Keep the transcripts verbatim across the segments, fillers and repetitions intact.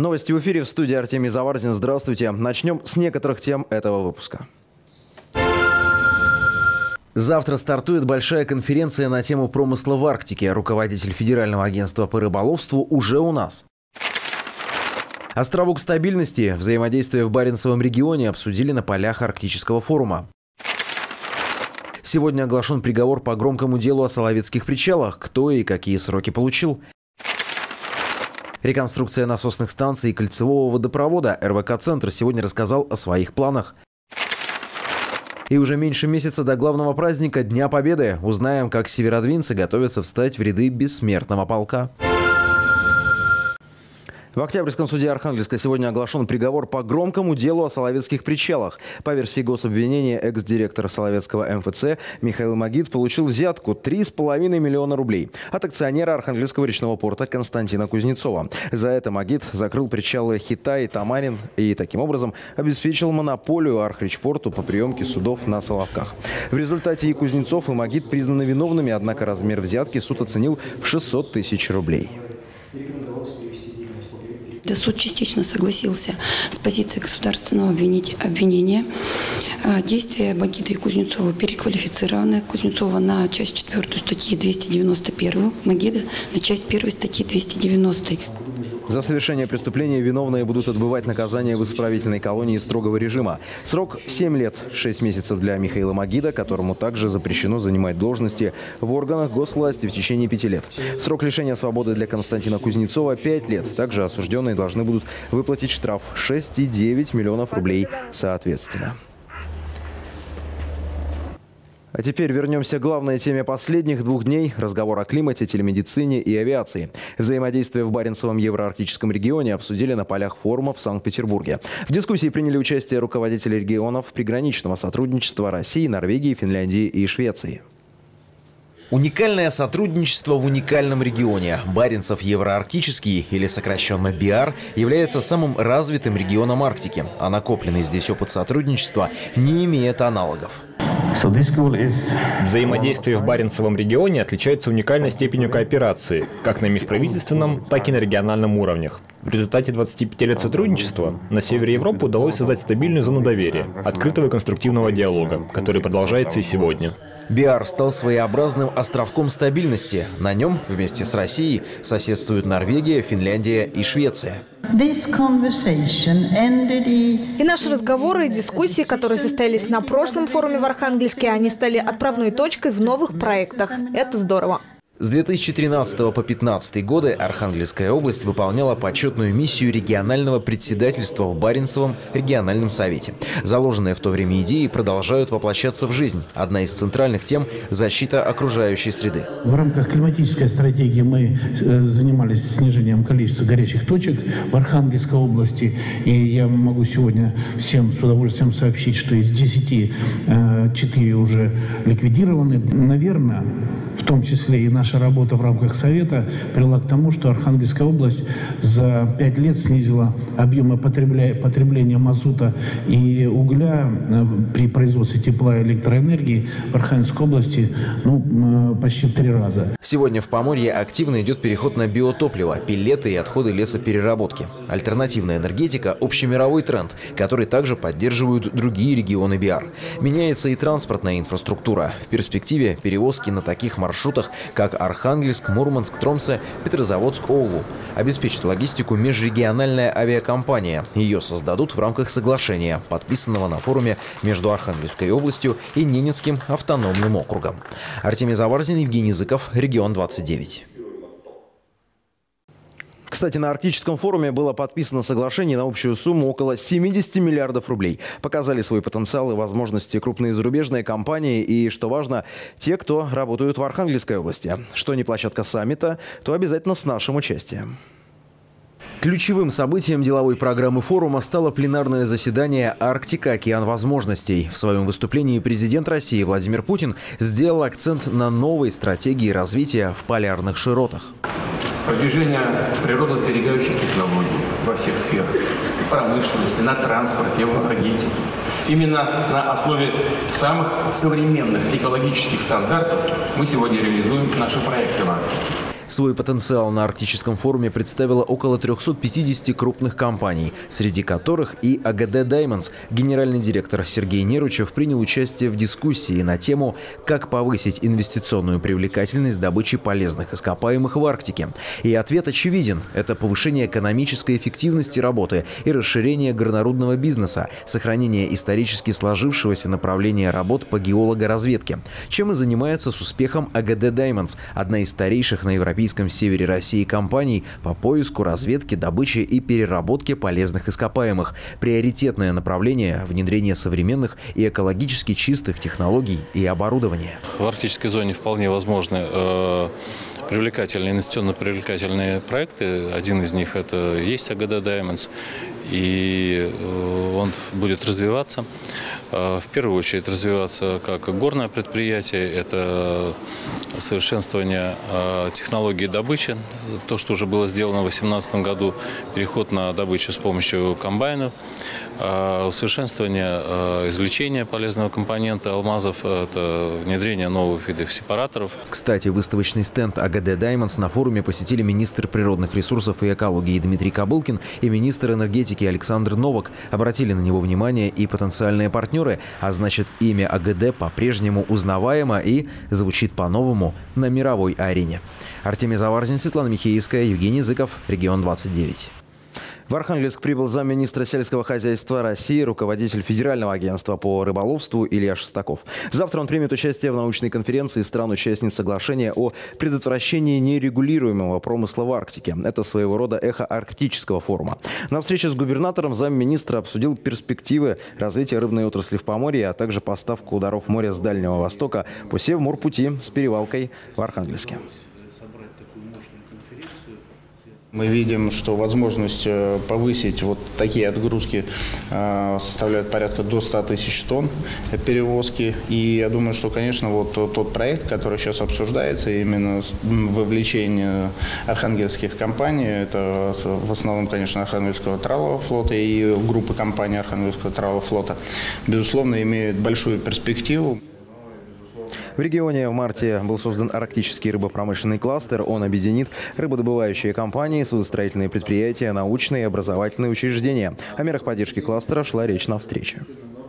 Новости в эфире, в студии Артемий Заварзин. Здравствуйте. Начнем с некоторых тем этого выпуска. Завтра стартует большая конференция на тему промысла в Арктике. Руководитель Федерального агентства по рыболовству уже у нас. Островок стабильности, взаимодействие в Баренцевом регионе обсудили на полях Арктического форума. Сегодня оглашен приговор по громкому делу о Соловецких причалах. Кто и какие сроки получил. Реконструкция насосных станций и кольцевого водопровода. эр вэ ка-центр сегодня рассказал о своих планах. И уже меньше месяца до главного праздника – Дня Победы. Узнаем, как северодвинцы готовятся встать в ряды бессмертного полка. В Октябрьском суде Архангельска сегодня оглашен приговор по громкому делу о Соловецких причалах. По версии гособвинения, экс-директор Соловецкого эм эф цэ Михаил Магид получил взятку три с половиной миллиона рублей от акционера Архангельского речного порта Константина Кузнецова. За это Магид закрыл причалы Хита и Тамарин и таким образом обеспечил монополию Архречпорту по приемке судов на Соловках. В результате и Кузнецов, и Магид признаны виновными, однако размер взятки суд оценил в шестьсот тысяч рублей. Суд частично согласился с позицией государственного обвинения. Действия Магида и Кузнецова переквалифицированы. Кузнецова на часть четвертую статьи двести девяносто один, Магида на часть первой статьи двести девяносто. За совершение преступления виновные будут отбывать наказание в исправительной колонии строгого режима. Срок семь лет шесть месяцев для Михаила Магида, которому также запрещено занимать должности в органах госвласти в течение пяти лет. Срок лишения свободы для Константина Кузнецова пять лет. Также осужденные должны будут выплатить штраф шесть и девять миллионов рублей соответственно. А теперь вернемся к главной теме последних двух дней – разговор о климате, телемедицине и авиации. Взаимодействие в Баренцевом евроарктическом регионе обсудили на полях форума в Санкт-Петербурге. В дискуссии приняли участие руководители регионов приграничного сотрудничества России, Норвегии, Финляндии и Швеции. Уникальное сотрудничество в уникальном регионе. Баренцев евроарктический, или сокращенно би ар, является самым развитым регионом Арктики, а накопленный здесь опыт сотрудничества не имеет аналогов. Взаимодействие в Баренцевом регионе отличается уникальной степенью кооперации, как на межправительственном, так и на региональном уровнях. В результате двадцати пяти лет сотрудничества на севере Европы удалось создать стабильную зону доверия, открытого и конструктивного диалога, который продолжается и сегодня. би ар стал своеобразным островком стабильности. На нем вместе с Россией соседствуют Норвегия, Финляндия и Швеция. И наши разговоры и дискуссии, которые состоялись на прошлом форуме в Архангельске, они стали отправной точкой в новых проектах. Это здорово. С две тысячи тринадцатого по две тысячи пятнадцатый годы Архангельская область выполняла почетную миссию регионального председательства в Баренцевом региональном совете. Заложенные в то время идеи продолжают воплощаться в жизнь. Одна из центральных тем – защита окружающей среды. В рамках климатической стратегии мы занимались снижением количества горячих точек в Архангельской области. И я могу сегодня всем с удовольствием сообщить, что из десяти четыре уже ликвидированы. Наверное, в том числе и наша Наша работа в рамках Совета привела к тому, что Архангельская область за пять лет снизила объемы потребля... потребления мазута и угля при производстве тепла и электроэнергии в Архангельской области ну, почти в три раза. Сегодня в Поморье активно идет переход на биотопливо, пеллеты и отходы лесопереработки. Альтернативная энергетика – общемировой тренд, который также поддерживают другие регионы би ар. Меняется и транспортная инфраструктура. В перспективе перевозки на таких маршрутах, как Архангельск, Мурманск, Тромсе, Петрозаводск, Оулу. Обеспечит логистику межрегиональная авиакомпания. Ее создадут в рамках соглашения, подписанного на форуме между Архангельской областью и Ненецким автономным округом. Артемий Заварзин, Евгений Зыков, Регион двадцать девять. Кстати, на Арктическом форуме было подписано соглашение на общую сумму около семидесяти миллиардов рублей. Показали свой потенциал и возможности крупные зарубежные компании и, что важно, те, кто работают в Архангельской области. Что не площадка саммита, то обязательно с нашим участием. Ключевым событием деловой программы форума стало пленарное заседание «Арктика. Океан возможностей». В своем выступлении президент России Владимир Путин сделал акцент на новой стратегии развития в полярных широтах. Продвижение природосберегающих технологий во всех сферах, в промышленности, на транспорте, в энергетике. Именно на основе самых современных экологических стандартов мы сегодня реализуем наши проекты в Арктике. Свой потенциал на Арктическом форуме представило около трёхсот пятидесяти крупных компаний, среди которых и АГД «Даймондс». Генеральный директор Сергей Неручев принял участие в дискуссии на тему «Как повысить инвестиционную привлекательность добычи полезных ископаемых в Арктике». И ответ очевиден – это повышение экономической эффективности работы и расширение горнорудного бизнеса, сохранение исторически сложившегося направления работ по геологоразведке, чем и занимается с успехом АГД «Даймондс», одна из старейших на европейском севере России компаний по поиску, разведке, добыче и переработке полезных ископаемых. Приоритетное направление – внедрение современных и экологически чистых технологий и оборудования. В арктической зоне вполне возможны э, привлекательные, инвестиционно привлекательные проекты. Один из них – это есть АГД «Даймондс». И он будет развиваться. В первую очередь развиваться как горное предприятие. Это совершенствование технологии добычи. То, что уже было сделано в две тысячи восемнадцатом году, переход на добычу с помощью комбайнов. Усовершенствование извлечения полезного компонента алмазов. Это внедрение новых видов сепараторов. Кстати, выставочный стенд АГД «Даймондс» на форуме посетили министр природных ресурсов и экологии Дмитрий Кобылкин и министр энергетики Александр Новак. Обратили на него внимание и потенциальные партнеры, а значит, имя АГД по-прежнему узнаваемо и звучит по-новому на мировой арене. Артемий Заварзин, Светлана Михеевская, Евгений Зыков, Регион двадцать девять. В Архангельск прибыл замминистра сельского хозяйства России, руководитель Федерального агентства по рыболовству Илья Шестаков. Завтра он примет участие в научной конференции стран-участниц соглашения о предотвращении нерегулируемого промысла в Арктике. Это своего рода эхо арктического форума. На встрече с губернатором замминистра обсудил перспективы развития рыбной отрасли в Поморье, а также поставку даров моря с Дальнего Востока по Севморпути с перевалкой в Архангельске. Мы видим, что возможность повысить вот такие отгрузки составляет порядка до ста тысяч тонн перевозки. И я думаю, что, конечно, вот тот проект, который сейчас обсуждается, именно вовлечение архангельских компаний, это в основном, конечно, Архангельского тралового флота и группы компаний Архангельского тралового флота, безусловно, имеет большую перспективу. В регионе в марте был создан арктический рыбопромышленный кластер. Он объединит рыбодобывающие компании, судостроительные предприятия, научные и образовательные учреждения. О мерах поддержки кластера шла речь на встрече.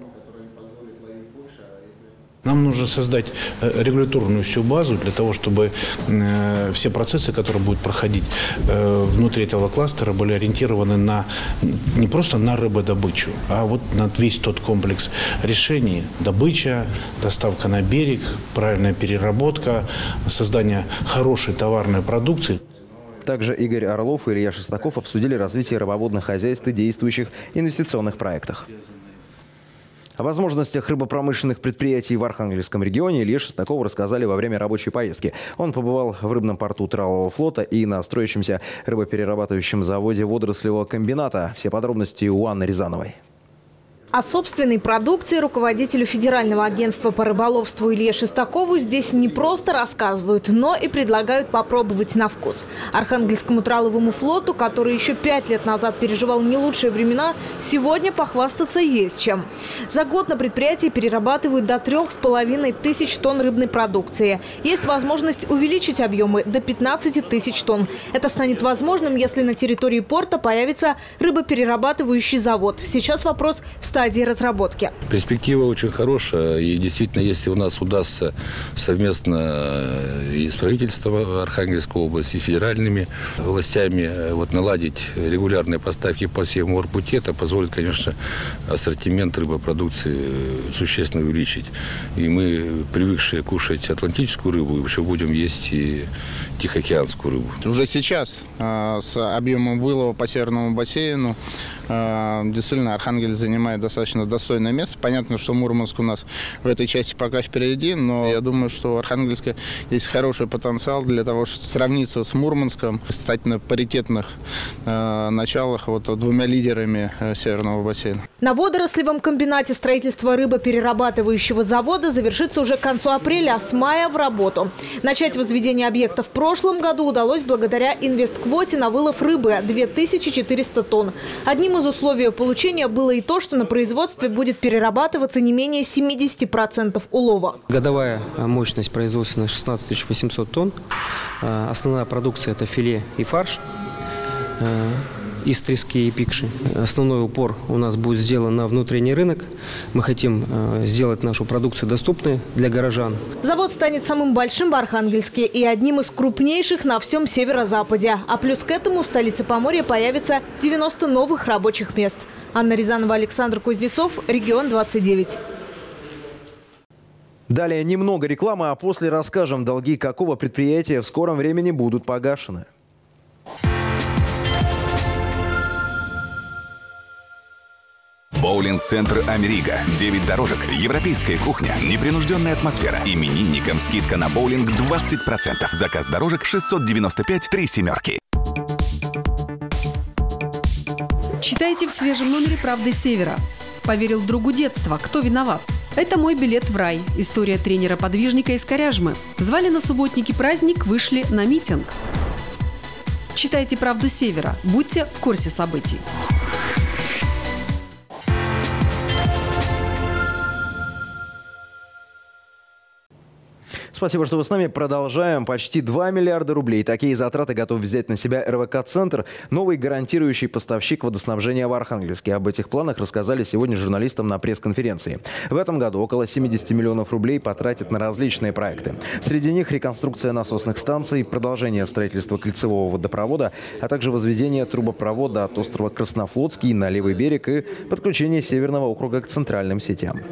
Нам нужно создать регуляторную всю базу для того, чтобы э, все процессы, которые будут проходить э, внутри этого кластера, были ориентированы на, не просто на рыбодобычу, а вот на весь тот комплекс решений. Добыча, доставка на берег, правильная переработка, создание хорошей товарной продукции. Также Игорь Орлов и Илья Шестаков обсудили развитие рыбоводных хозяйств и действующих инвестиционных проектах. О возможностях рыбопромышленных предприятий в Архангельском регионе Илье Шестакову рассказали во время рабочей поездки. Он побывал в рыбном порту Тралового флота и на строящемся рыбоперерабатывающем заводе водорослевого комбината. Все подробности у Анны Рязановой. О собственной продукции руководителю Федерального агентства по рыболовству Илье Шестакову здесь не просто рассказывают, но и предлагают попробовать на вкус. Архангельскому траловому флоту, который еще пять лет назад переживал не лучшие времена, сегодня похвастаться есть чем. За год на предприятии перерабатывают до трех с половиной тысяч тонн рыбной продукции. Есть возможность увеличить объемы до пятнадцати тысяч тонн. Это станет возможным, если на территории порта появится рыбоперерабатывающий завод. Сейчас вопрос в стадии разработки. Перспектива очень хорошая. И действительно, если у нас удастся совместно и с правительством Архангельской области, и федеральными властями вот, наладить регулярные поставки по Севморпути, это позволит, конечно, ассортимент рыбопродукции существенно увеличить. И мы, привыкшие кушать атлантическую рыбу, еще будем есть и тихоокеанскую рыбу. Уже сейчас э, с объемом вылова по Северному бассейну э, действительно Архангельск занимает достаточно достойное место. Понятно, что Мурманск у нас в этой части пока впереди, но я думаю, что у Архангельска есть хороший потенциал для того, чтобы сравниться с Мурманском, стать на паритетных э, началах вот, двумя лидерами э, Северного бассейна. На водорослевом комбинате строительство рыбоперерабатывающего завода завершится уже к концу апреля, а с мая в работу. Начать возведение объекта в прошлом году удалось благодаря инвестквоте на вылов рыбы – две тысячи четыреста тонн. Одним Одним из условий получения было и то, что на производстве будет перерабатываться не менее семидесяти процентов улова. Годовая мощность производства шестнадцать тысяч восемьсот тонн. Основная продукция – это филе и фарш из трески и пикши. Основной упор у нас будет сделан на внутренний рынок. Мы хотим сделать нашу продукцию доступной для горожан. Завод станет самым большим в Архангельске и одним из крупнейших на всем северо-западе. А плюс к этому в столице Поморья появится девяносто новых рабочих мест. Анна Рязанова, Александр Кузнецов, Регион двадцать девять. Далее немного рекламы, а после расскажем, долги какого предприятия в скором времени будут погашены. Боулинг-центр «Америго». девять дорожек, европейская кухня, непринужденная атмосфера. Именинникам скидка на боулинг двадцать процентов. Заказ дорожек шестьсот девяносто пять три семерки. Читайте в свежем номере «Правды Севера». Поверил другу детства. Кто виноват? Это мой билет в рай. История тренера-подвижника из Коряжмы. Звали на субботники праздник, вышли на митинг. Читайте «Правду Севера». Будьте в курсе событий. Спасибо, что вы с нами. Продолжаем. Почти два миллиарда рублей. Такие затраты готов взять на себя эр вэ ка-центр, новый гарантирующий поставщик водоснабжения в Архангельске. Об этих планах рассказали сегодня журналистам на пресс-конференции. В этом году около семидесяти миллионов рублей потратят на различные проекты. Среди них реконструкция насосных станций, продолжение строительства кольцевого водопровода, а также возведение трубопровода от острова Краснофлотский на левый берег и подключение Северного округа к центральным сетям.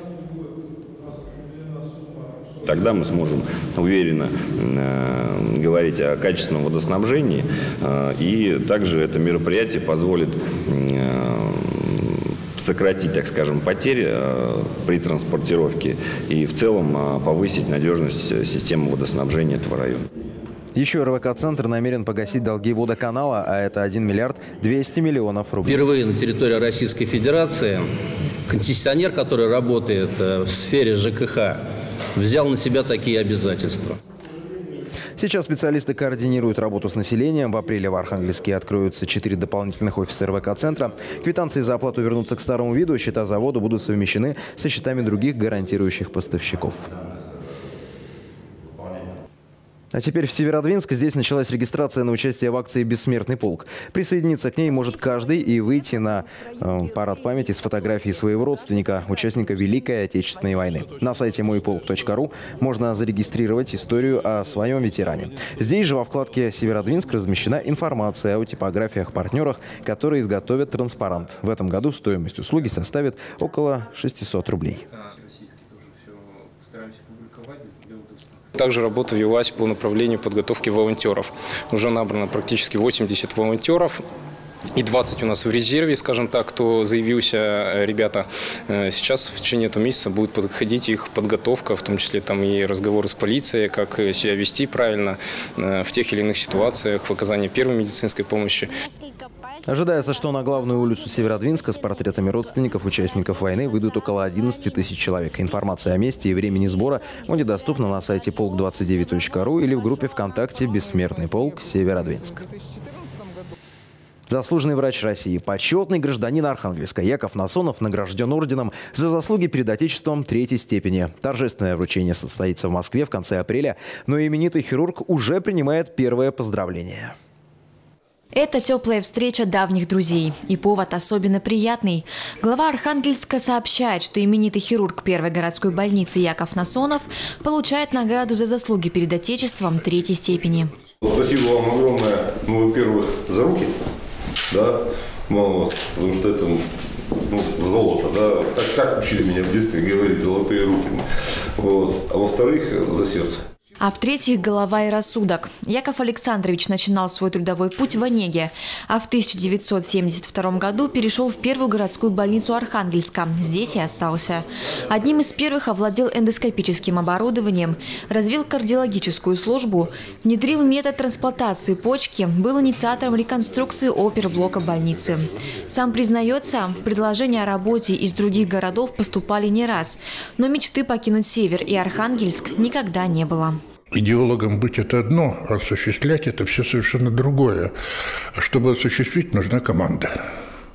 Тогда мы сможем уверенно э, говорить о качественном водоснабжении. Э, и также это мероприятие позволит э, сократить, так скажем, потери э, при транспортировке и в целом э, повысить надежность системы водоснабжения этого района. Еще эр вэ ка-центр намерен погасить долги водоканала, а это один миллиард двести миллионов рублей. Впервые на территории Российской Федерации концессионер, который работает в сфере жэ ка ха, взял на себя такие обязательства. Сейчас специалисты координируют работу с населением. В апреле в Архангельске откроются четыре дополнительных офиса эр вэ ка-центра. Квитанции за оплату вернутся к старому виду. Счета завода будут совмещены со счетами других гарантирующих поставщиков. А теперь в Северодвинск. Здесь началась регистрация на участие в акции «Бессмертный полк». Присоединиться к ней может каждый и выйти на э, парад памяти с фотографией своего родственника, участника Великой Отечественной войны. На сайте мой полк точка ру можно зарегистрировать историю о своем ветеране. Здесь же во вкладке «Северодвинск» размещена информация о типографиях-партнерах, которые изготовят транспарант. В этом году стоимость услуги составит около шестисот рублей. Также работа велась по направлению подготовки волонтеров. Уже набрано практически восемьдесят волонтеров. И двадцать у нас в резерве, скажем так, кто заявился, ребята. Сейчас в течение этого месяца будет подходить их подготовка, в том числе там и разговоры с полицией, как себя вести правильно в тех или иных ситуациях, в оказании первой медицинской помощи. Ожидается, что на главную улицу Северодвинска с портретами родственников участников войны выйдут около одиннадцати тысяч человек. Информация о месте и времени сбора будет доступна на сайте полк двадцать девять точка ру или в группе ВКонтакте «Бессмертный полк Северодвинск». Заслуженный врач России, почетный гражданин Архангельска Яков Насонов награжден орденом за заслуги перед Отечеством третьей степени. Торжественное вручение состоится в Москве в конце апреля, но именитый хирург уже принимает первое поздравление. Это теплая встреча давних друзей. И повод особенно приятный. Глава Архангельска сообщает, что именитый хирург первой городской больницы Яков Насонов получает награду за заслуги перед Отечеством третьей степени. Спасибо вам огромное, ну, во-первых, за руки, да, мало, потому что это ну, золото, да, так, так учили меня в детстве говорить, золотые руки. Вот. А во-вторых, за сердце. А в-третьих, голова и рассудок. Яков Александрович начинал свой трудовой путь в Онеге, а в тысяча девятьсот семьдесят втором году перешел в первую городскую больницу Архангельска. Здесь и остался. Одним из первых овладел эндоскопическим оборудованием, развил кардиологическую службу, внедрил метод трансплантации почки, был инициатором реконструкции оперблока больницы. Сам признается, предложения о работе из других городов поступали не раз, но мечты покинуть Север и Архангельск никогда не было. Идеологом быть – это одно, а осуществлять – это все совершенно другое. Чтобы осуществить, нужна команда.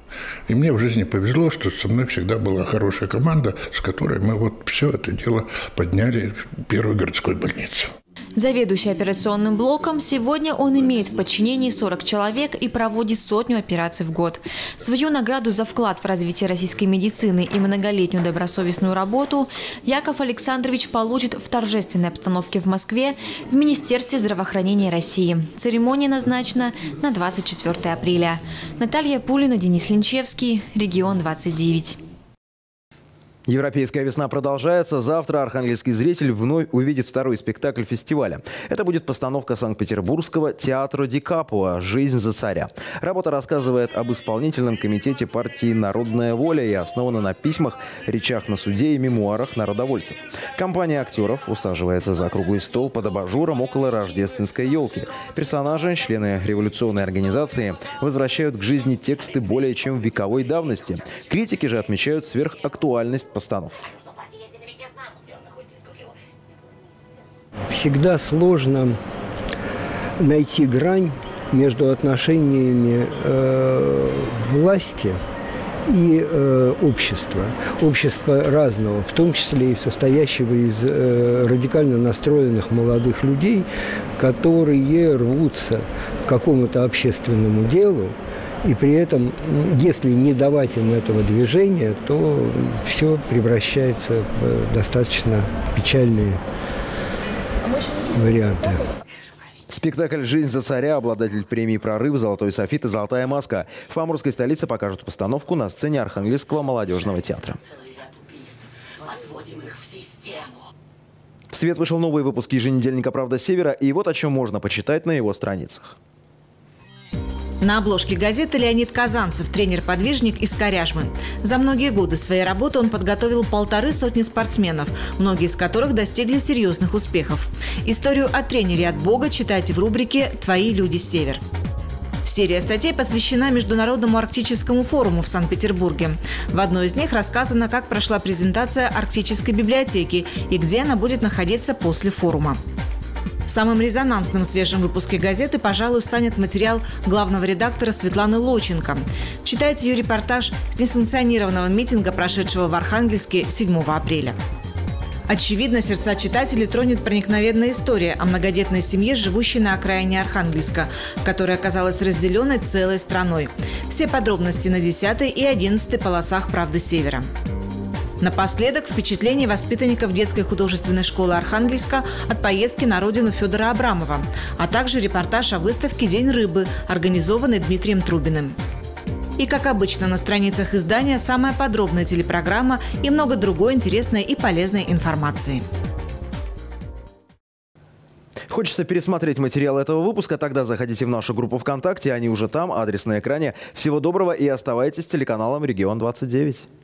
И мне в жизни повезло, что со мной всегда была хорошая команда, с которой мы вот все это дело подняли в первой городской больнице. Заведующий операционным блоком, сегодня он имеет в подчинении сорок человек и проводит сотню операций в год. Свою награду за вклад в развитие российской медицины и многолетнюю добросовестную работу Яков Александрович получит в торжественной обстановке в Москве в Министерстве здравоохранения России. Церемония назначена на двадцать четвёртое апреля. Наталья Пулина, Денис Линчевский, Регион двадцать девять. Европейская весна продолжается. Завтра архангельский зритель вновь увидит второй спектакль фестиваля. Это будет постановка Санкт-Петербургского театра Ди Капуа «Жизнь за царя». Работа рассказывает об исполнительном комитете партии «Народная воля» и основана на письмах, речах на суде и мемуарах народовольцев. Компания актеров усаживается за круглый стол под абажуром около рождественской елки. Персонажи, члены революционной организации, возвращают к жизни тексты более чем вековой давности. Критики же отмечают сверхактуальность постановки. Всегда сложно найти грань между отношениями э, власти и э, общества. Общества разного, в том числе и состоящего из э, радикально настроенных молодых людей, которые рвутся к какому-то общественному делу. И при этом, если не давать им этого движения, то все превращается в достаточно печальные варианты. Спектакль «Жизнь за царя», обладатель премии «Прорыв», «Золотой софит» и «Золотая маска». В Амурской столице покажут постановку на сцене Архангельского молодежного театра. В свет вышел новый выпуск еженедельника «Правда Севера», и вот о чем можно почитать на его страницах. На обложке газеты Леонид Казанцев, тренер-подвижник из Коряжмы. За многие годы своей работы он подготовил полторы сотни спортсменов, многие из которых достигли серьезных успехов. Историю о тренере от Бога читайте в рубрике «Твои люди Север». Серия статей посвящена Международному арктическому форуму в Санкт-Петербурге. В одной из них рассказано, как прошла презентация Арктической библиотеки и где она будет находиться после форума. Самым резонансным в свежем выпуске газеты, пожалуй, станет материал главного редактора Светланы Лоченко. Читайте ее репортаж с несанкционированного митинга, прошедшего в Архангельске седьмого апреля. Очевидно, сердца читателей тронет проникновенная история о многодетной семье, живущей на окраине Архангельска, которая оказалась разделенной целой страной. Все подробности на десятой и одиннадцатой полосах «Правды Севера». Напоследок впечатление воспитанников детской художественной школы Архангельска от поездки на родину Федора Абрамова, а также репортаж о выставке «День рыбы», организованной Дмитрием Трубиным. И, как обычно, на страницах издания самая подробная телепрограмма и много другой интересной и полезной информации. Хочется пересмотреть материал этого выпуска? Тогда заходите в нашу группу ВКонтакте, они уже там, адрес на экране. Всего доброго и оставайтесь с телеканалом «Регион двадцать девять».